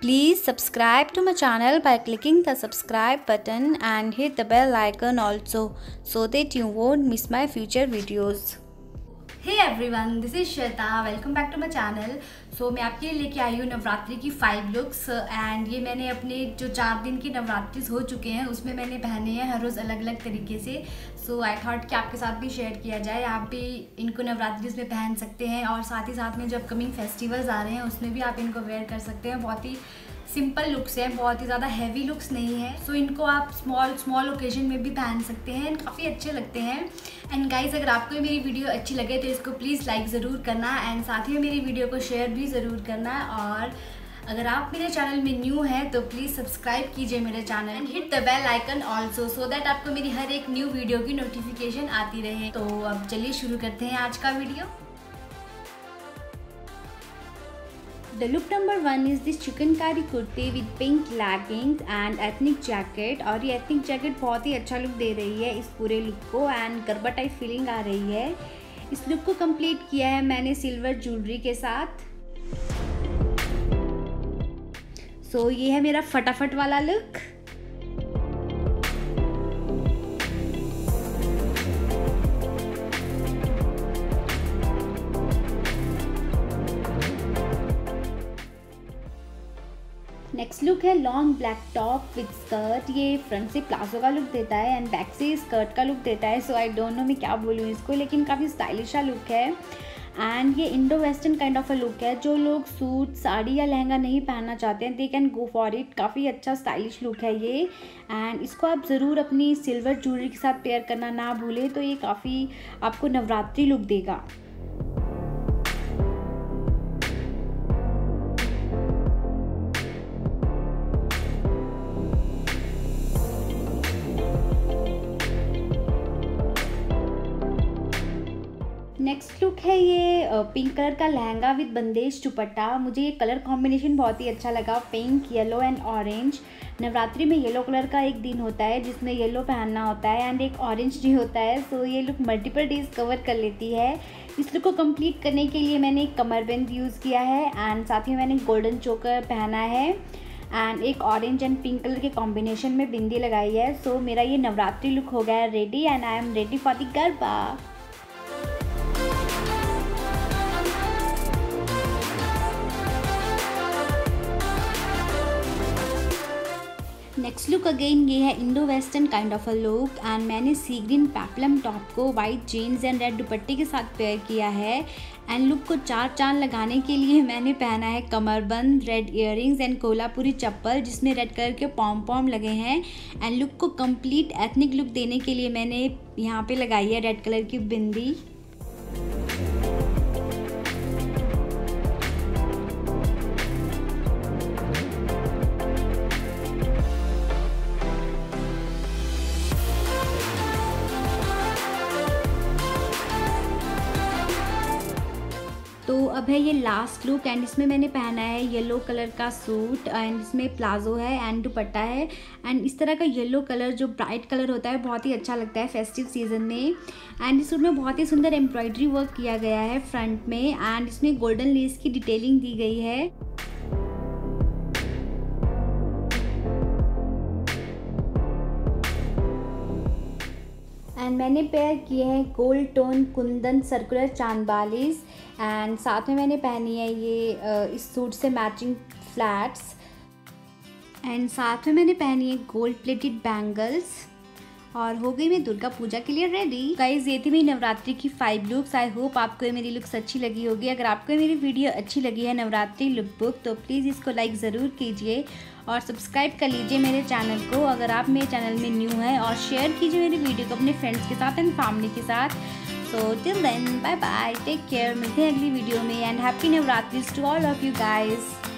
Please subscribe to my channel by clicking the subscribe button and hit the bell icon also so that you won't miss my future videos. Hey everyone, this is Shweta. Welcome back to my channel. So मैं आपके लिए लेके आई हूँ नवरात्रि की 5 looks and ये मैंने अपने जो 4 दिन की नवरात्रिस हो चुके हैं उसमें मैंने पहने हैं हर रोज़ अलग अलग तरीके से. सो आई थॉट कि आपके साथ भी शेयर किया जाए. आप भी इनको नवरात्रिस में पहन सकते हैं और साथ ही साथ में जो अपकमिंग फेस्टिवल्स आ रहे हैं उसमें भी आप इनको वेयर कर सकते हैं. बहुत ही सिंपल लुक्स हैं, बहुत ही ज़्यादा हैवी लुक्स नहीं है. सो इनको आप स्मॉल ओकेजन में भी पहन सकते हैं एंड काफ़ी अच्छे लगते हैं. एंड गाइस, अगर आपको मेरी वीडियो अच्छी लगे तो इसको प्लीज़ लाइक ज़रूर करना एंड साथ ही में मेरी वीडियो को शेयर भी ज़रूर करना. और अगर आप मेरे चैनल में न्यू हैं तो प्लीज़ सब्सक्राइब कीजिए मेरे channel and hit the bell icon also so that आपको मेरी हर एक न्यू वीडियो की नोटिफिकेशन आती रहे. तो अब चलिए शुरू करते हैं आज का video. The look number 1 is this chicknकारी kurti with pink leggings and ethnic jacket. और ये ethnic jacket बहुत ही अच्छा लुक दे रही है इस पूरे लुक को एंड गरबा टाइप फीलिंग आ रही है. इस लुक को कंप्लीट किया है मैंने सिल्वर ज्वेलरी के साथ. सो ये है मेरा फटाफट वाला लुक. नेक्स्ट लुक है long black top with skirt. ये फ्रंट से प्लाजो का लुक देता है एंड बैक से स्कर्ट का लुक देता है. सो आई डोंट नो मैं क्या बोलूँ इसको, लेकिन काफ़ी स्टाइलिश सा लुक है एंड ये Indo western kind of a look है. जो लोग सूट साड़ी या लहंगा नहीं पहनना चाहते हैं they can go for it. काफ़ी अच्छा स्टाइलिश लुक है ये एंड इसको आप ज़रूर अपनी सिल्वर ज्वेलरी के साथ पेयर करना ना भूलें. तो ये काफ़ी आपको नवरात्रि लुक देगा. नेक्स्ट लुक है ये पिंक कलर का लहंगा विद बंदेज दुपट्टा. मुझे ये कलर कॉम्बिनेशन बहुत ही अच्छा लगा, pink yellow and orange. Navratri में येलो कलर का एक दिन होता है जिसमें येलो पहनना होता है एंड एक ऑरेंज डे होता है. सो ये लुक मल्टीपल डेज कवर कर लेती है. इस लुक को कंप्लीट करने के लिए मैंने एक कमरबंद यूज़ किया है एंड साथ ही मैंने गोल्डन चोकर पहना है एंड एक ऑरेंज एंड पिंक कलर के कॉम्बिनेशन में बिंदी लगाई है. सो मेरा ये नवरात्रि लुक हो गया है ready and I am ready for the Garba. Next look again ये है Indo western kind of a look and मैंने सी ग्रीन पेप्लम टॉप को वाइट जीन्स एंड रेड दुपट्टे के साथ पेयर किया है. एंड लुक को चार चांद लगाने के लिए मैंने पहना है कमरबंद, red earrings and Kolhapuri chappal जिसमें रेड कलर के पॉम पॉम लगे हैं. एंड लुक को कंप्लीट एथनिक लुक देने के लिए मैंने यहाँ पे लगाई है रेड कलर की बिंदी. तो अब है ये लास्ट लुक एंड इसमें मैंने पहना है येलो कलर का सूट एंड इसमें प्लाजो है एंड दुपट्टा है. एंड इस तरह का येलो कलर जो ब्राइट कलर होता है बहुत ही अच्छा लगता है फेस्टिव सीजन में. एंड इस सूट में बहुत ही सुंदर एम्ब्रॉयडरी वर्क किया गया है फ्रंट में एंड इसमें गोल्डन लेस की डिटेलिंग दी गई है. एंड मैंने पेयर किए हैं gold tone kundan circular chandbalis and साथ में मैंने पहनी है ये इस सूट से मैचिंग फ्लैट्स एंड साथ में मैंने पहनी है गोल्ड प्लेटेड बैंगल्स. और हो गई मैं दुर्गा पूजा के लिए रेडी. गाइज, ये थी मेरी नवरात्रि की 5 लुक्स. आई होप आपको मेरी लुक्स अच्छी लगी होगी. अगर आपको मेरी वीडियो अच्छी लगी है नवरात्रि लुक बुक तो प्लीज़ इसको लाइक ज़रूर कीजिए और सब्सक्राइब कर लीजिए मेरे चैनल को अगर आप मेरे चैनल में न्यू हैं. और शेयर कीजिए मेरी वीडियो को अपने फ्रेंड्स के साथ एंड फैमिली के साथ. So till then bye bye, take care. मिलते हैं अगली वीडियो में and happy Navratri to all of you guys.